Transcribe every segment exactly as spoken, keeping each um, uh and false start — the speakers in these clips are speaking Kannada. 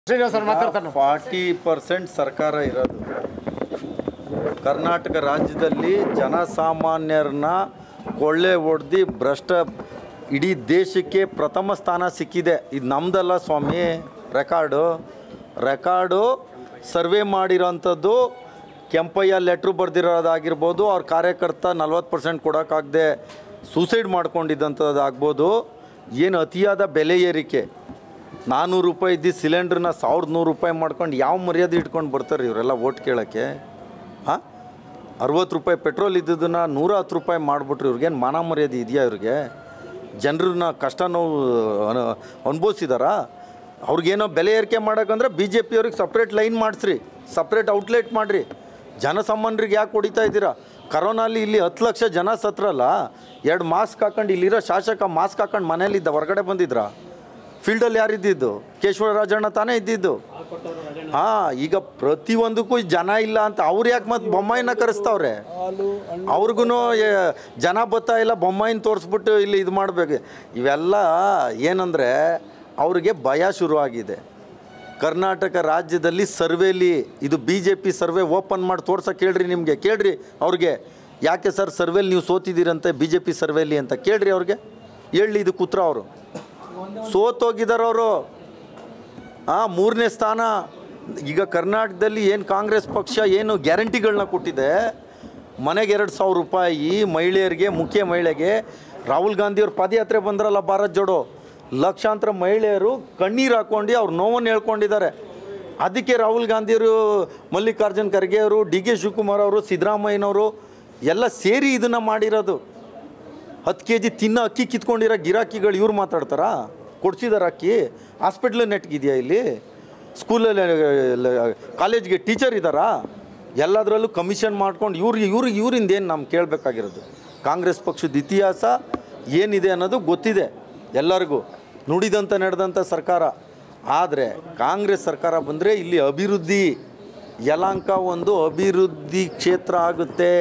ಫಾರ್ಟಿ ಪರ್ಸೆಂಟ್ ಸರ್ಕಾರ ಇರೋದು ಕರ್ನಾಟಕ ರಾಜ್ಯದಲ್ಲಿ ಜನಸಾಮಾನ್ಯರನ್ನ ಕೊಳ್ಳೆ ಹೊಡೆದು ಭ್ರಷ್ಟ ಇಡೀ ದೇಶಕ್ಕೆ ಪ್ರಥಮ ಸ್ಥಾನ ಸಿಕ್ಕಿದೆ. ಇದು ನಮ್ಮದಲ್ಲ ಸ್ವಾಮಿ, ರೆಕಾರ್ಡು ರೆಕಾರ್ಡು ಸರ್ವೆ ಮಾಡಿರೋಂಥದ್ದು. ಕೆಂಪಯ್ಯ ಲೆಟ್ರು ಬರೆದಿರೋದಾಗಿರ್ಬೋದು, ಅವ್ರ ಕಾರ್ಯಕರ್ತ ನಲ್ವತ್ತು ಪರ್ಸೆಂಟ್ ಕೊಡೋಕ್ಕಾಗದೆ ಸೂಸೈಡ್ ಮಾಡ್ಕೊಂಡಿದ್ದಂಥದ್ದು ಆಗ್ಬೋದು. ಏನು ಅತಿಯಾದ ಬೆಲೆ ಏರಿಕೆ, ನಾನ್ನೂರು ರೂಪಾಯಿ ಇದ್ದಿದ್ದು ಸಿಲಿಂಡ್ರನ್ನ ಸಾವಿರದ ನೂರು ರೂಪಾಯಿ ಮಾಡ್ಕೊಂಡು ಯಾವ ಮರ್ಯಾದೆ ಇಟ್ಕೊಂಡು ಬರ್ತಾರೆ ಇವರೆಲ್ಲ ಓಟ್ ಕೇಳೋಕ್ಕೆ? ಹಾಂ, ಅರವತ್ತು ರೂಪಾಯಿ ಪೆಟ್ರೋಲ್ ಇದ್ದದನ್ನು ನೂರ ಹತ್ತು ರೂಪಾಯಿ ಮಾಡಿಬಿಟ್ರು. ಇವ್ರಿಗೇನು ಮಾನ ಮರ್ಯಾದೆ ಇದೆಯಾ? ಇವ್ರಿಗೆ ಜನರನ್ನ ಕಷ್ಟ ನೋವು ಅನು ಅನುಭವಿಸಿದಾರಾ? ಅವ್ರಿಗೇನೋ ಬೆಲೆ ಏರಿಕೆ ಮಾಡೋಕ್ಕಂದ್ರೆ ಬಿ ಜೆ ಪಿಯವ್ರಿಗೆ ಸಪ್ರೇಟ್ ಲೈನ್ ಮಾಡಿಸ್ರಿ, ಸಪ್ರೇಟ್ ಔಟ್ಲೆಟ್ ಮಾಡಿರಿ. ಜನಸಾಮಾನ್ಯರಿಗೆ ಯಾಕೆ ಹೊಡಿತಾ ಇದ್ದೀರಾ? ಕರೋನಲ್ಲಿ ಇಲ್ಲಿ ಹತ್ತು ಲಕ್ಷ ಜನ ಸತ್ರಲ್ಲ, ಎರಡು ಮಾಸ್ಕ್ ಹಾಕೊಂಡು ಇಲ್ಲಿರೋ ಶಾಸಕ ಮಾಸ್ಕ್ ಹಾಕೊಂಡು ಮನೇಲಿದ್ದ, ಹೊರಗಡೆ ಬಂದಿದ್ರಾ? ಫೀಲ್ಡಲ್ಲಿ ಯಾರಿದ್ದಿದ್ದು? ಕೇಶವರಾಜಣ್ಣ ತಾನೇ ಇದ್ದಿದ್ದು. ಹಾಂ, ಈಗ ಪ್ರತಿಯೊಂದಕ್ಕೂ ಜನ ಇಲ್ಲ ಅಂತ ಅವ್ರು ಯಾಕೆ ಮತ್ತೆ ಬೊಮ್ಮಾಯಿನ ಕರೆಸ್ತಾವ್ರೆ? ಅವ್ರಿಗೂ ಜನ ಬರ್ತಾ ಇಲ್ಲ, ಬೊಮ್ಮಾಯಿನ ತೋರಿಸ್ಬಿಟ್ಟು ಇಲ್ಲಿ ಇದು ಮಾಡಬೇಕು. ಇವೆಲ್ಲ ಏನಂದರೆ ಅವ್ರಿಗೆ ಭಯ ಶುರುವಾಗಿದೆ. ಕರ್ನಾಟಕ ರಾಜ್ಯದಲ್ಲಿ ಸರ್ವೇಲಿ ಇದು B J P survey open ಮಾಡಿ ತೋರ್ಸೋಕೆ ಕೇಳ್ರಿ, ನಿಮಗೆ ಕೇಳ್ರಿ ಅವ್ರಿಗೆ, ಯಾಕೆ ಸರ್ ಸರ್ವೇಲಿ ನೀವು ಸೋತಿದ್ದೀರಂತೆ ಬಿ ಜೆ ಪಿ ಸರ್ವೇಲಿ ಅಂತ ಕೇಳ್ರಿ ಅವ್ರಿಗೆ. ಹೇಳಿ ಇದು ಕೂತ್ರ ಅವರು ಸೋತೋಗಿದ್ದಾರೆ ಅವರು. ಹಾಂ, ಮೂರನೇ ಸ್ಥಾನ. ಈಗ ಕರ್ನಾಟಕದಲ್ಲಿ ಏನು ಕಾಂಗ್ರೆಸ್ ಪಕ್ಷ ಏನು ಗ್ಯಾರಂಟಿಗಳನ್ನ ಕೊಟ್ಟಿದೆ, ಮನೆಗೆ ಎರಡು ಸಾವಿರ ರೂಪಾಯಿ ಮಹಿಳೆಯರಿಗೆ, ಮುಖ್ಯ ಮಹಿಳೆಗೆ. ರಾಹುಲ್ ಗಾಂಧಿಯವ್ರು ಪಾದಯಾತ್ರೆ ಬಂದ್ರಲ್ಲ ಭಾರತ್ ಜೋಡೋ, ಲಕ್ಷಾಂತರ ಮಹಿಳೆಯರು ಕಣ್ಣೀರು ಹಾಕ್ಕೊಂಡು ಅವ್ರು ನೋವನ್ನು ಹೇಳ್ಕೊಂಡಿದ್ದಾರೆ. ಅದಕ್ಕೆ ರಾಹುಲ್ ಗಾಂಧಿಯವರು, ಮಲ್ಲಿಕಾರ್ಜುನ್ ಖರ್ಗೆ ಅವರು, ಡಿ ಕೆ ಶಿವಕುಮಾರ್ ಅವರು, ಸಿದ್ದರಾಮಯ್ಯನವರು ಎಲ್ಲ ಸೇರಿ ಇದನ್ನು ಮಾಡಿರೋದು. ಹತ್ತು ಕೆ ಜಿ ತಿನ್ನೋ ಅಕ್ಕಿ ಕಿತ್ಕೊಂಡಿರೋ ಗಿರಾಕಿಗಳು ಇವ್ರು ಮಾತಾಡ್ತಾರಾ? ಕೊಡ್ಸಿದಾರೆ ಅಕ್ಕಿ? ಹಾಸ್ಪಿಟ್ಲ್ ನೆಟ್ಗಿದೆಯಾ ಇಲ್ಲಿ? ಸ್ಕೂಲಲ್ಲಿ ಕಾಲೇಜ್ಗೆ ಟೀಚರ್ ಇದ್ದಾರಾ? ಎಲ್ಲದರಲ್ಲೂ ಕಮಿಷನ್ ಮಾಡ್ಕೊಂಡು ಇವ್ರಿಗೆ ಇವ್ರಿಗೆ ಇವರಿಂದ ಏನು ನಮ್ಮ ಕೇಳಬೇಕಾಗಿರೋದು? ಕಾಂಗ್ರೆಸ್ ಪಕ್ಷದ ಇತಿಹಾಸ ಏನಿದೆ ಅನ್ನೋದು ಗೊತ್ತಿದೆ ಎಲ್ಲರಿಗೂ, ನುಡಿದಂಥ ನಡೆದಂಥ ಸರ್ಕಾರ. ಆದರೆ ಕಾಂಗ್ರೆಸ್ ಸರ್ಕಾರ ಬಂದರೆ ಇಲ್ಲಿ ಅಭಿವೃದ್ಧಿ, ಯಲಹಂಕ ಒಂದು ಅಭಿವೃದ್ಧಿ ಕ್ಷೇತ್ರ ಆಗುತ್ತೆ.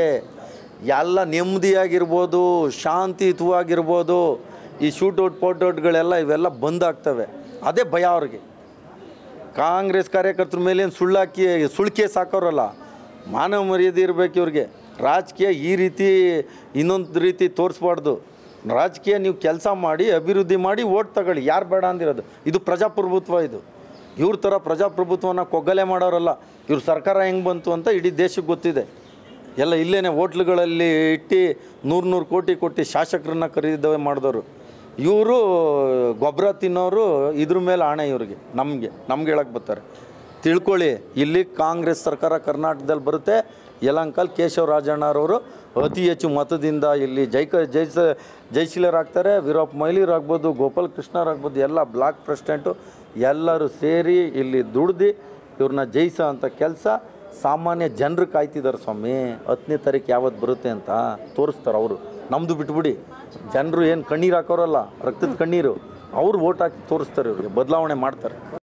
ಎಲ್ಲ ನೆಮ್ಮದಿಯಾಗಿರ್ಬೋದು, ಶಾಂತಿಯುತವಾಗಿರ್ಬೋದು. ಈ ಶೂಟೌಟ್ ಪೋಟೌಟ್ಗಳೆಲ್ಲ ಇವೆಲ್ಲ ಬಂದಾಗ್ತವೆ. ಅದೇ ಭಯ ಅವ್ರಿಗೆ. ಕಾಂಗ್ರೆಸ್ ಕಾರ್ಯಕರ್ತರ ಮೇಲೆ ಏನು ಸುಳ್ಳಾಕಿ ಸುಳ್ಳು ಕೇಸ್ ಹಾಕೋರಲ್ಲ, ಮಾನವ ಮರ್ಯಾದೆ ಇರಬೇಕು ಇವ್ರಿಗೆ. ರಾಜಕೀಯ ಈ ರೀತಿ ಇನ್ನೊಂದು ರೀತಿ ತೋರಿಸ್ಬಾರ್ದು. ರಾಜಕೀಯ ನೀವು ಕೆಲಸ ಮಾಡಿ, ಅಭಿವೃದ್ಧಿ ಮಾಡಿ, ಓಟ್ ತಗೊಳ್ಳಿ. ಯಾರು ಬೇಡ ಅಂದಿರೋದು? ಇದು ಪ್ರಜಾಪ್ರಭುತ್ವ. ಇದು ಇವ್ರ ಥರ ಪ್ರಜಾಪ್ರಭುತ್ವನ ಕೊಗ್ಗಲೆ ಮಾಡೋರಲ್ಲ. ಇವ್ರ ಸರ್ಕಾರ ಹೆಂಗೆ ಬಂತು ಅಂತ ಇಡೀ ದೇಶಕ್ಕೆ ಗೊತ್ತಿದೆ. ಎಲ್ಲ ಇಲ್ಲೇ ಹೋಟ್ಲುಗಳಲ್ಲಿ ಇಟ್ಟು ನೂರು ನೂರು ಕೋಟಿ ಕೊಟ್ಟು ಶಾಸಕರನ್ನ ಖರೀದಿದವೆ ಮಾಡಿದವರು ಇವರು. ಗೊಬ್ಬರ ತಿನ್ನೋರು ಇದ್ರ ಮೇಲೆ ಆಣೆ ಇವ್ರಿಗೆ. ನಮಗೆ ನಮ್ಗೆ ಹೇಳಕ್ಕೆ ಬರ್ತಾರೆ. ತಿಳ್ಕೊಳ್ಳಿ, ಇಲ್ಲಿ ಕಾಂಗ್ರೆಸ್ ಸರ್ಕಾರ ಕರ್ನಾಟಕದಲ್ಲಿ ಬರುತ್ತೆ. ಯಲಹಂಕಲ್ಲಿ ಕೇಶವರಾಜಣ್ಣರವರು ಅತಿ ಹೆಚ್ಚು ಮತದಿಂದ ಇಲ್ಲಿ ಜೈಕ ಜೈಸ ಜಯಶೀಲರಾಗ್ತಾರೆ. ವೀರಪ್ಪ ಮೊಯ್ಲಿರಾಗ್ಬೋದು, ಗೋಪಾಲ್ ಕೃಷ್ಣರಾಗ್ಬೋದು, ಎಲ್ಲ ಬ್ಲಾಕ್ ಪ್ರೆಸಿಡೆಂಟು ಎಲ್ಲರೂ ಸೇರಿ ಇಲ್ಲಿ ದುಡ್ದು ಇವ್ರನ್ನ ಜಯಿಸೋ ಅಂಥ ಕೆಲಸ ಸಾಮಾನ್ಯ ಜನರು ಕಾಯ್ತಿದ್ದಾರೆ ಸ್ವಾಮಿ. ಹತ್ತನೇ ತಾರೀಕು ಯಾವತ್ತು ಬರುತ್ತೆ ಅಂತ ತೋರಿಸ್ತಾರೆ ಅವರು. ನಮ್ಮದು ಬಿಟ್ಬಿಡಿ, ಜನರು ಏನು ಕಣ್ಣೀರು ಹಾಕೋರಲ್ಲ, ರಕ್ತದ ಕಣ್ಣೀರು, ಅವ್ರು ಓಟ್ ಹಾಕಿ ತೋರಿಸ್ತಾರೆ, ಇವ್ರಿಗೆ ಬದಲಾವಣೆ ಮಾಡ್ತಾರೆ.